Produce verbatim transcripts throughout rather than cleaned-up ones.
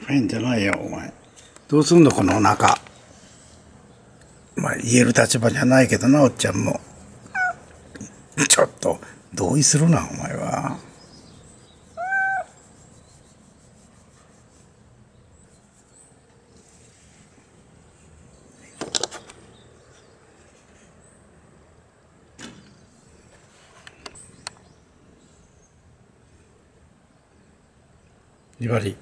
変じゃないよ、お前。どうすんの、このお腹。まあ、言える立場じゃないけどな、おっちゃんも。ちょっと、同意するな、お前は。リバリ。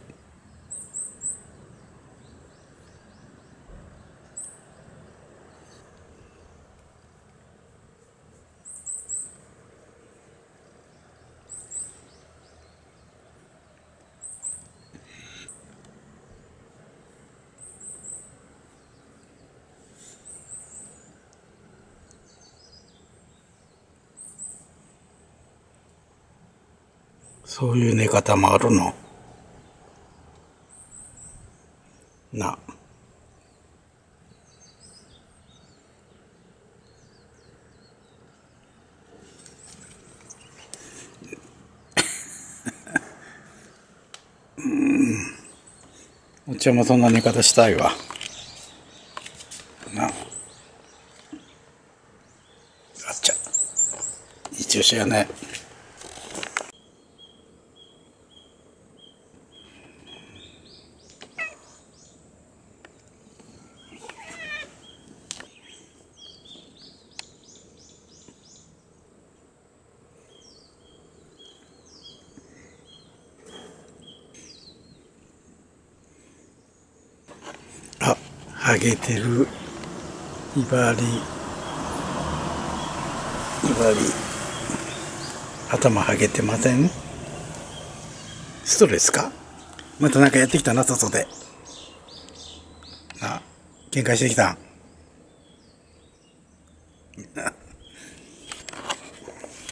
そういう寝方もあるの。な。うん。おっちゃんもそんな寝方したいわ。な。あっちゃ。一応しやね。あ、ハゲてる。イバリ。イバリ。頭ハゲてません？ストレスか？またなんかやってきたな、外で。な、喧嘩してきたん？